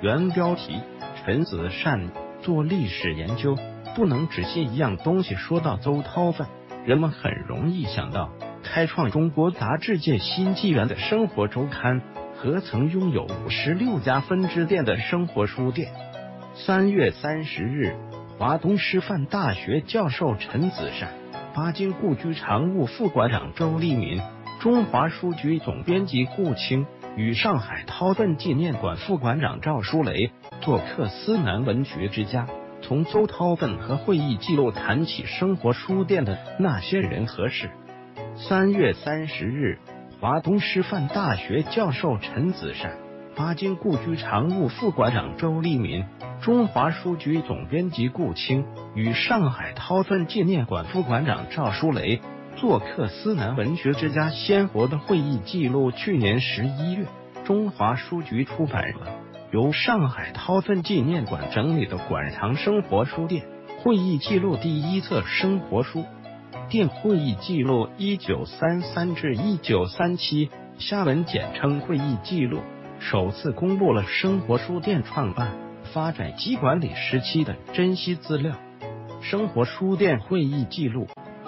原标题：陈子善做历史研究，不能只写一样东西。说到邹韬奋，人们很容易想到开创中国杂志界新纪元的生活周刊和曾拥有56家分支店的生活书店。3月30日，华东师范大学教授陈子善、巴金故居常务副馆长周立民、中华书局总编辑顾清与上海韬奋纪念馆副馆长赵书雷做客思南文学之家，从邹韬奋和会议记录谈起生活书店的那些人和事。3月30日，华东师范大学教授陈子善、巴金故居常务副馆长周立民、中华书局总编辑顾清与上海韬奋纪念馆副馆长赵书雷做客思南文学之家鲜活的会议记录。去年11月，中华书局出版了由上海韬奋纪念馆整理的馆藏生活书店会议记录第1册生活书店会议记录1933至1937，下文简称会议记录，首次公布了生活书店创办、发展及管理时期的珍稀资料。生活书店会议记录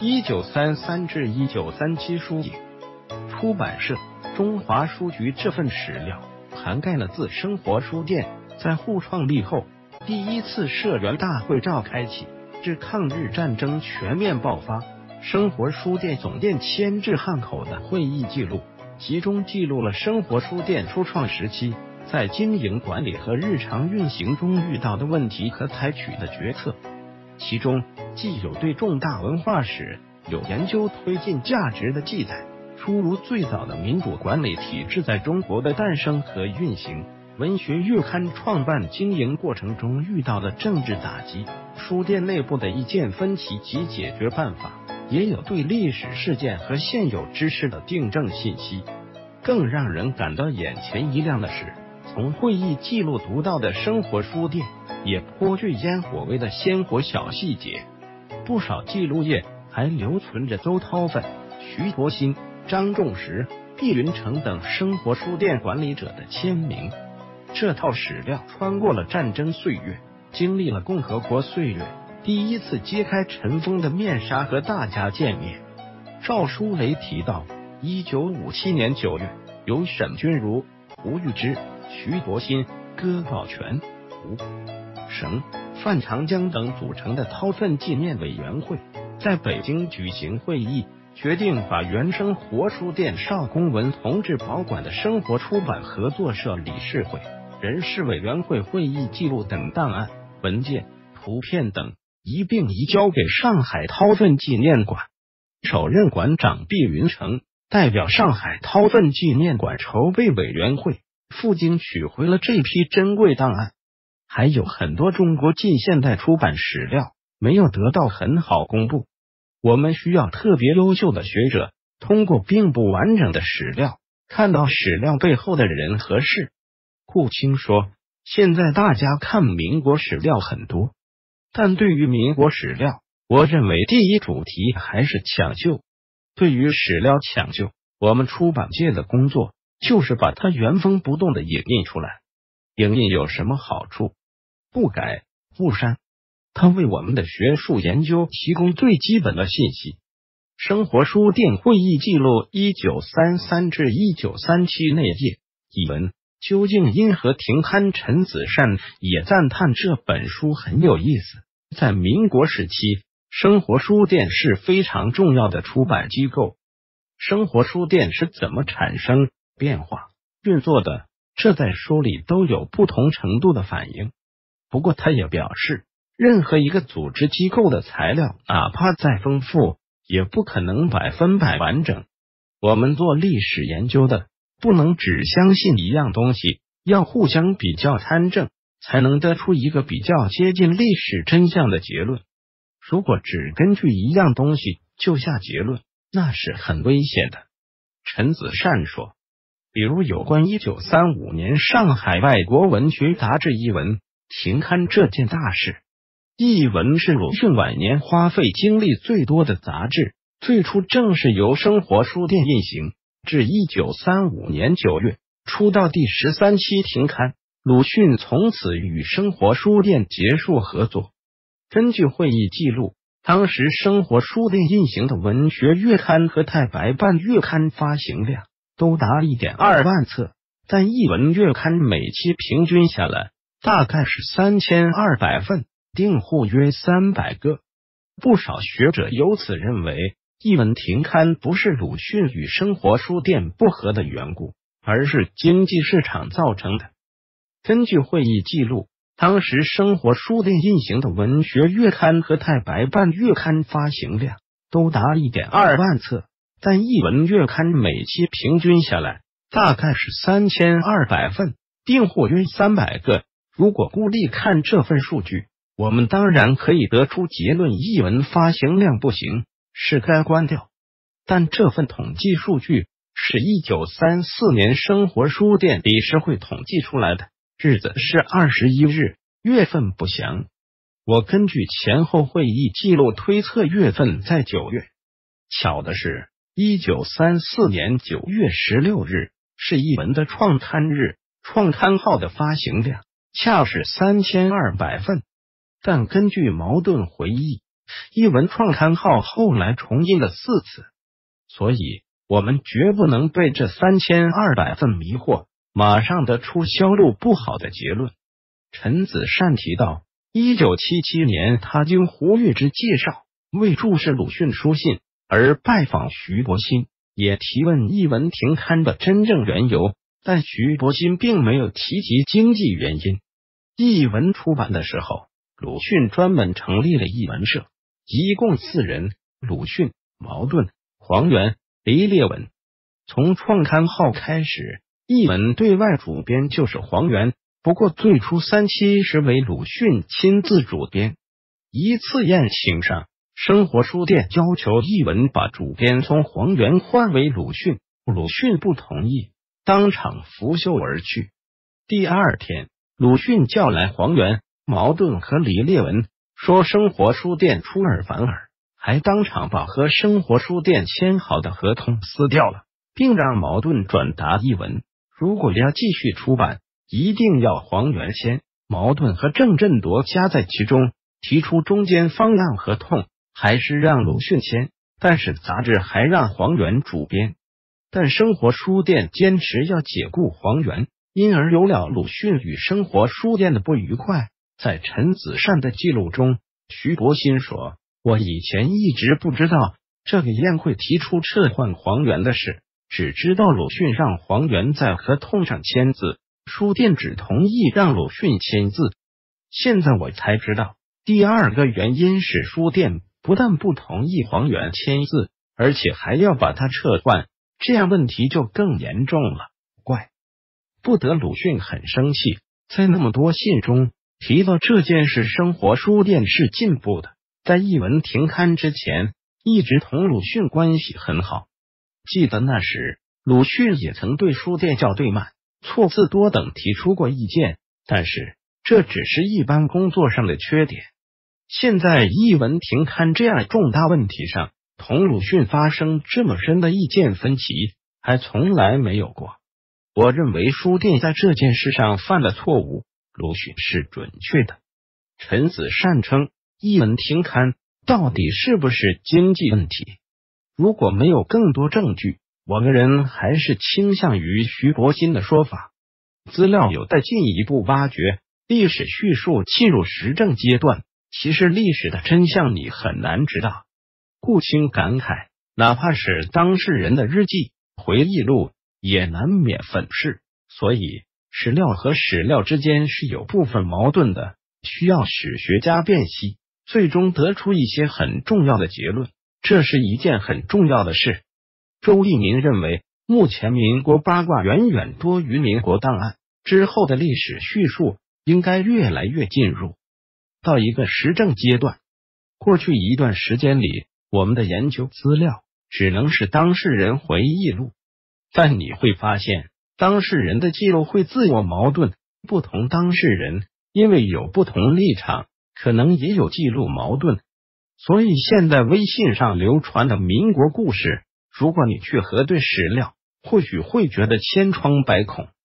1933至1937书影，出版社中华书局。这份史料涵盖了自生活书店在沪创立后第1次社员大会召开起，至抗日战争全面爆发，生活书店总店迁至汉口的会议记录，其中记录了生活书店初创时期在经营管理和日常运行中遇到的问题和采取的决策。其中既有对重大文化史有研究推进价值的记载，诸如最早的民主管理体制在中国的诞生和运行，文学月刊创办经营过程中遇到的政治打击，书店内部的意见分歧及解决办法，也有对历史事件和现有知识的订正信息。更让人感到眼前一亮的是，从会议记录读到的生活书店也颇具烟火味的鲜活小细节，不少记录页还留存着邹韬奋、徐伯新、张仲实、毕云成等生活书店管理者的签名。这套史料穿过了战争岁月，经历了共和国岁月，第1次揭开尘封的面纱和大家见面。赵书雷提到，1957年9月，由沈钧儒、胡玉芝、徐伯新、葛宝全、胡绳、范长江等组成的韬奋纪念委员会在北京举行会议，决定把原生活书店邵公文同志保管的生活出版合作社理事会、人事委员会会议记录等档案、文件、图片等一并移交给上海韬奋纪念馆。首任馆长毕云成代表上海韬奋纪念馆筹备委员会赴京取回了这批珍贵档案。还有很多中国近现代出版史料没有得到很好公布，我们需要特别优秀的学者通过并不完整的史料看到史料背后的人和事。顾清说，现在大家看民国史料很多，但对于民国史料，我认为第一主题还是抢救。对于史料抢救，我们出版界的工作就是把它原封不动的影印出来。影印有什么好处？不改不删，它为我们的学术研究提供最基本的信息。生活书店会议记录1933至1937那页一文究竟因何停刊？陈子善也赞叹这本书很有意思。在民国时期，生活书店是非常重要的出版机构。生活书店是怎么产生、变化、运作的？这在书里都有不同程度的反映。不过他也表示，任何一个组织机构的材料哪怕再丰富，也不可能100%完整。我们做历史研究的，不能只相信一样东西，要互相比较参证，才能得出一个比较接近历史真相的结论。如果只根据一样东西就下结论，那是很危险的。陈子善说，比如有关1935年上海外国文学杂志一文停刊这件大事，一文是鲁迅晚年花费精力最多的杂志，最初正是由生活书店运行，至1935年9月出到第13期停刊， 鲁迅从此与生活书店结束合作。根据会议记录，当时生活书店印行的文学月刊和太白办月刊发行量都达 1.2 万册，但译文月刊每期平均下来大概是3200份，订户约300个。不少学者由此认为，译文停刊不是鲁迅与生活书店不和的缘故，而是经济市场造成的。根据会议记录，当时生活书店印行的文学月刊和太白办月刊发行量都达 1.2 万册，但译文月刊每期平均下来大概是3200份，订户约300个。如果孤立看这份数据，我们当然可以得出结论，译文发行量不行，是该关掉。但这份统计数据是1934年生活书店理事会统计出来的，日子是21日，月份不详。我根据前后会议记录推测月份在9月。巧的是，1934年9月16日是译文的创刊日，创刊号的发行量恰是3200份。但根据茅盾回忆，译文创刊号后来重印了4次，所以我们绝不能被这3200份迷惑，马上得出销路不好的结论。陈子善提到，1977年他经胡月之介绍，为注释鲁迅书信而拜访徐伯欣，也提问译文停刊的真正缘由，但徐伯欣并没有提及经济原因。译文出版的时候，鲁迅专门成立了译文社，一共4人：鲁迅、茅盾、黄源、黎烈文。从创刊号开始，译文对外主编就是黄源，不过最初3期时为鲁迅亲自主编。一次宴请上，生活书店要求译文把主编从黄源换为鲁迅，鲁迅不同意，当场拂袖而去。第2天，鲁迅叫来黄源、茅盾和黎烈文，说生活书店出尔反尔，还当场把和生活书店签好的合同撕掉了，并让茅盾转达译文，如果要继续出版，一定要黄源签，茅盾和郑振铎加在其中，提出中间方案合同还是让鲁迅签，但是杂志还让黄源主编。但生活书店坚持要解雇黄源，因而有了鲁迅与生活书店的不愉快。在陈子善的记录中，徐伯欣说，我以前一直不知道这个宴会提出撤换黄源的事，只知道鲁迅让黄源在合同上签字，书店只同意让鲁迅签字。现在我才知道，第2个原因是书店不但不同意黄源签字，而且还要把他撤换，这样问题就更严重了。怪不得鲁迅很生气，在那么多信中提到这件事，生活书店是进步的，在译文停刊之前一直同鲁迅关系很好。记得那时鲁迅也曾对书店校对慢、错字多等提出过意见，但是这只是一般工作上的缺点。现在译文停刊这样重大问题上，同鲁迅发生这么深的意见分歧，还从来没有过。我认为书店在这件事上犯了错误，鲁迅是准确的。陈子善称，译文停刊到底是不是经济问题？如果没有更多证据，我个人还是倾向于徐伯欣的说法。资料有待进一步挖掘，历史叙述进入实证阶段，其实历史的真相你很难知道。顾清感慨，哪怕是当事人的日记、回忆录，也难免粉饰，所以史料和史料之间是有部分矛盾的，需要史学家辨析，最终得出一些很重要的结论，这是一件很重要的事。周立民认为，目前民国八卦远远多于民国档案，之后的历史叙述应该越来越进入到一个实证阶段。过去一段时间里，我们的研究资料只能是当事人回忆录，但你会发现当事人的记录会自我矛盾，不同当事人因为有不同立场，可能也有记录矛盾。所以现在微信上流传的民国故事，如果你去核对史料，或许会觉得千疮百孔。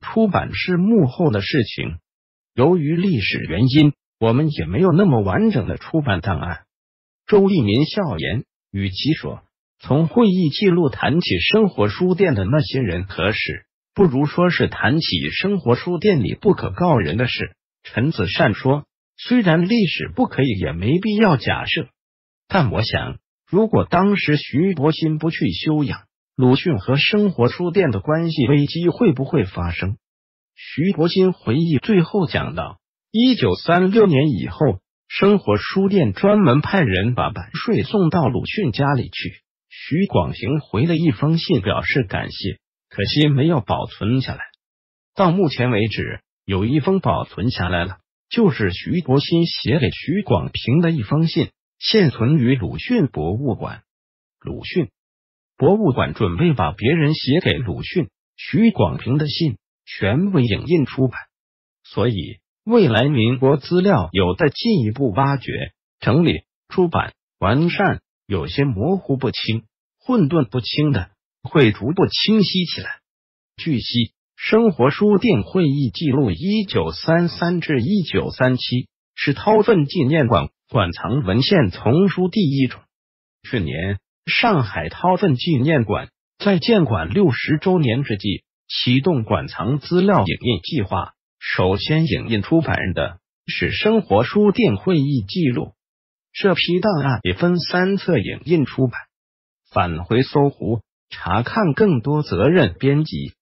出版是幕后的事情。由于历史原因，我们也没有那么完整的出版档案。周立民笑言，与其说从会议记录谈起生活书店的那些人和事，不如说是谈起生活书店里不可告人的事。陈子善说，虽然历史不可以也没必要假设，但我想如果当时徐伯欣不去休养，鲁迅和生活书店的关系危机会不会发生？徐伯欣回忆最后讲到，1936年以后，生活书店专门派人把版税送到鲁迅家里去。徐广平回了一封信表示感谢，可惜没有保存下来。到目前为止，有一封保存下来了，就是徐伯欣写给徐广平的一封信，现存于鲁迅博物馆。鲁迅博物馆准备把别人写给鲁迅、徐广平的信全部影印出版，所以未来民国资料有待进一步挖掘、整理、出版、完善，有些模糊不清、混沌不清的会逐步清晰起来。据悉，生活书店会议记录1933至1937是韬奋纪念馆馆藏文献丛书第一种。去年，上海韬奋纪念馆在建馆60周年之际启动馆藏资料影印计划，首先影印出版的是生活书店会议记录。这批档案也分3册影印出版。返回搜狐查看更多责任编辑